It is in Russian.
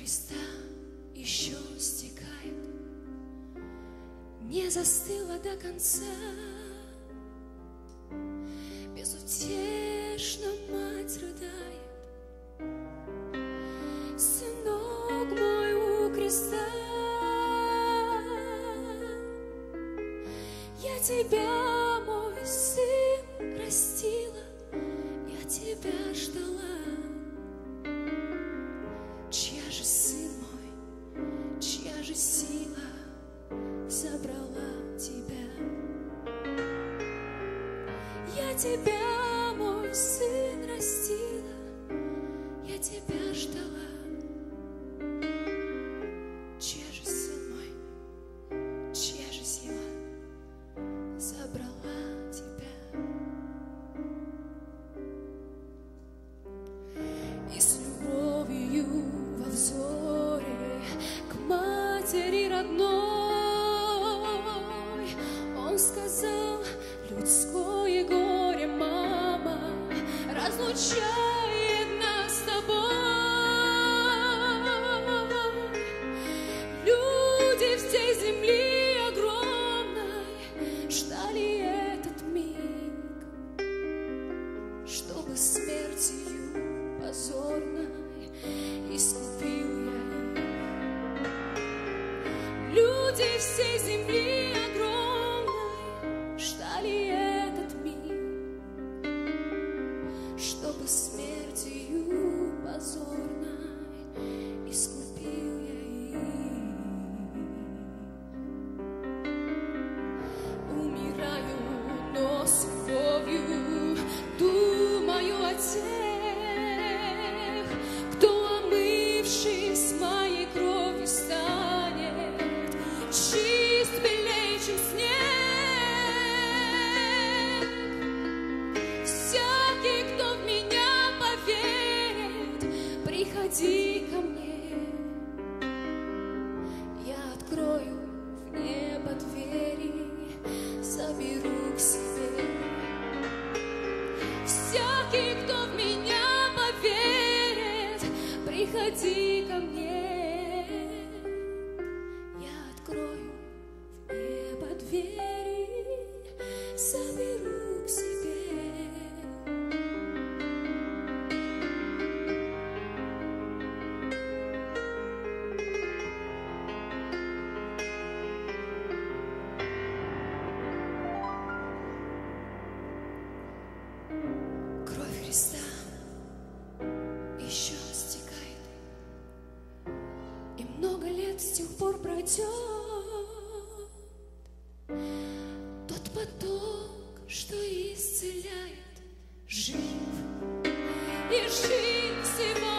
Христа еще стекает, не застыла до конца. Безутешно мать рыдает, сынок мой у креста. Я тебя, мой сын, растила, я тебя ждала. Чья же сын мой, чья же сила забрала тебя? Я тебя, мой сын, растила, я тебя ждала. Чья же сын мой, чья же сила забрала тебя? И с любовью во взоре к матери родной он сказал: людское горе, мама, разлучает нас с тобой. Люди всей земли огромной ждали этот миг, чтобы смертью позорной искупил я их. Люди всей земли огромной ждали этот миг, чтобы смертью позорной искупил я их. Умираю, но с любовью думаю о тех, кто, омывшись моей кровью, станет чист, белей, чем снег. Всякий, кто в меня поверит, приходи ко мне, я открою в небо двери, заберу к себе. Всякий, кто в меня поверит, приходи ко мне, я открою в небо двери, заберу к себе. Кровь Христа еще стекает, и много лет с тех пор пройдет. Тот поток, что исцеляет, жив, и жив сегодня.